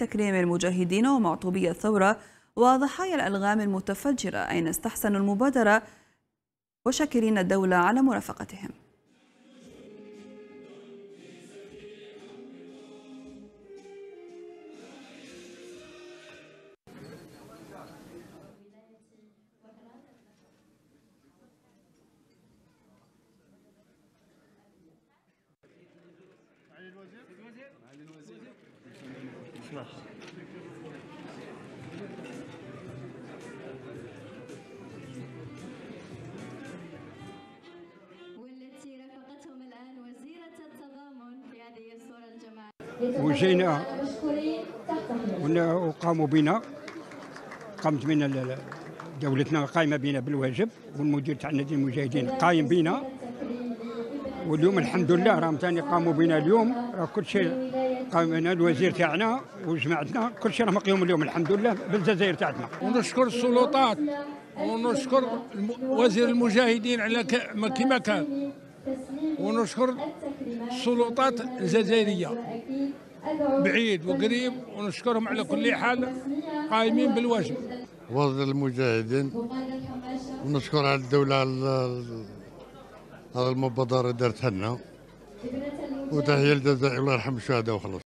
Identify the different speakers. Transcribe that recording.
Speaker 1: تكريم المجاهدين ومعطوبي الثورة وضحايا الألغام المتفجرة، أين استحسنوا المبادرة وشاكرين الدولة على مرافقتهم.
Speaker 2: والتي رافقتهم الآن وزيرة التضامن في هذه الصورة الجماعية.
Speaker 3: وجينا وقاموا بنا، قامت بنا دولتنا قايمة بنا بالواجب، والمدير تاع نادي المجاهدين قايم بنا، واليوم الحمد لله راهم ثاني قاموا بنا اليوم، راه كل شيء قام بنا الوزير تاعنا وجماعتنا، كل شيء راهم قيوم اليوم الحمد لله بالجزائر تاعتنا.
Speaker 4: ونشكر السلطات ونشكر وزير المجاهدين على كما كان، ونشكر السلطات الجزائرية بعيد وقريب، ونشكرهم على كل حال قائمين بالواجب.
Speaker 5: وزير المجاهدين ونشكر على الدولة على هذا المبادرة دارتها لنا، وتحية للجزائر الله يرحم الشهداء وخلاص.